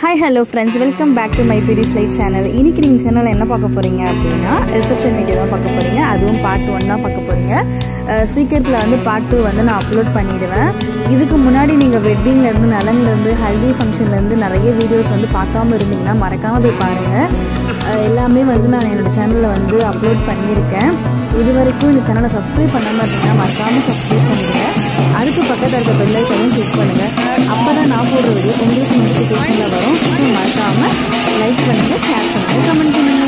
Hi hello friends, welcome back to my Piri's Life channel. இன்னைக்கு நீங்க சேனல்ல என்ன பார்க்க போறீங்க அப்படினா ரிசப்ஷன் வீடியோ தான் பார்க்க போறீங்க. அதுவும் பார்ட் 1 தான் பார்க்க போறீங்க. சீக்கிரத்துல வந்து பார்ட் 2 வந்து நான் அப்லோட் பண்ணிடுவேன். இதுக்கு முன்னாடி நீங்க வெட்டிங்ல இருந்து நலன்ல இருந்து ஹல்தி ஃபங்க்ஷன்ல இருந்து நிறைய வீடியோஸ் வந்து பார்க்காம இருந்தீங்கன்னா மறக்காம போய் பாருங்க. எல்லாமே வந்து நான் என்னோட சேனல்ல வந்து அப்லோட் பண்ணியிருக்கேன். இதுவரைக்கும் இந்த சேனலை சப்ஸ்கிரைப் பண்ணாம இருந்தீங்கன்னா மறக்காம சப்ஸ்கிரைப் பண்ணுங்க. அதுக்கு பக்கத்துல இருக்க பெல் ஐகானையும் கிளிக் பண்ணுங்க. அப்பதான் நான் போடுற வீடியோ உங்களுக்கு நோட்டிஃபிகேஷன்ல வரும். மறக்காம லைக் பண்ணுங்க, ஷேர் பண்ணுங்க, கமெண்ட் பண்ணுங்க.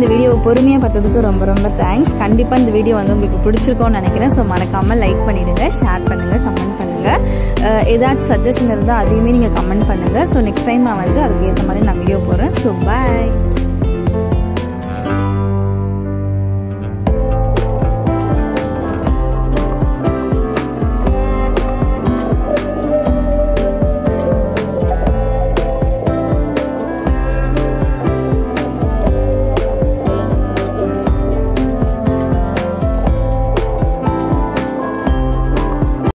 இந்த வீடியோவை பொறுமையாக பார்த்ததுக்கு ரொம்ப ரொம்ப தேங்க்ஸ். கண்டிப்பாக இந்த வீடியோ வந்து உங்களுக்கு பிடிச்சிருக்கோன்னு நினைக்கிறேன். ஸோ மறக்காமல் லைக் பண்ணிவிடுங்க, ஷேர் பண்ணுங்கள், கமெண்ட் பண்ணுங்கள். ஏதாச்சும் சஜஷன் இருந்தால் அதையுமே நீங்கள் கமெண்ட் பண்ணுங்கள். ஸோ நெக்ஸ்ட் டைம் நான் வந்து அதுக்கு ஏற்ற மாதிரி நான் வீடியோ போடுறேன். ஸோ பாய்.